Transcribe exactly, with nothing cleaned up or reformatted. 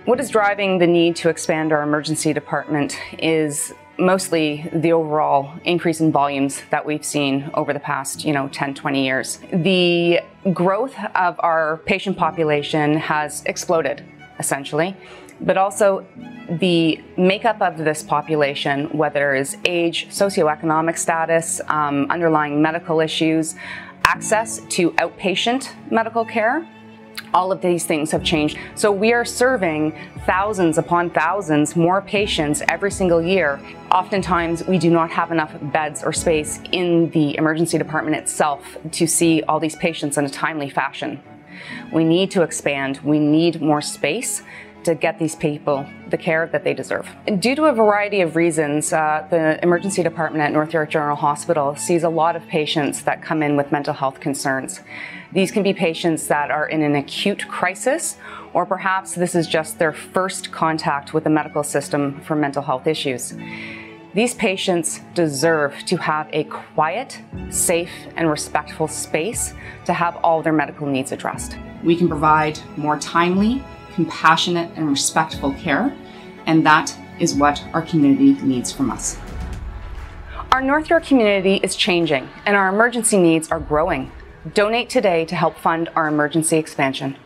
What is driving the need to expand our emergency department is mostly the overall increase in volumes that we've seen over the past, you know, ten, twenty years. The growth of our patient population has exploded, essentially, but also the makeup of this population, whether it is age, socioeconomic status, um, underlying medical issues, access to outpatient medical care, all of these things have changed. So we are serving thousands upon thousands more patients every single year. Oftentimes, we do not have enough beds or space in the emergency department itself to see all these patients in a timely fashion. We need to expand. We need more space to get these people the care that they deserve. Due to a variety of reasons, uh, the emergency department at North York General Hospital sees a lot of patients that come in with mental health concerns. These can be patients that are in an acute crisis, or perhaps this is just their first contact with the medical system for mental health issues. These patients deserve to have a quiet, safe, and respectful space to have all their medical needs addressed. We can provide more timely, compassionate, and respectful care, and that is what our community needs from us. Our North York community is changing, and our emergency needs are growing. Donate today to help fund our emergency expansion.